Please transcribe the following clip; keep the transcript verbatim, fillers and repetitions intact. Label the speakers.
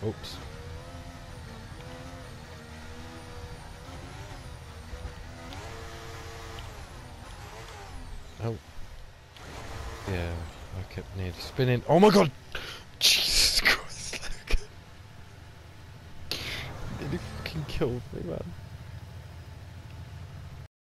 Speaker 1: Oops. Oh. Yeah, I kept nearly spinning. Oh my god! Jesus Christ. Nearly fucking killed me, man.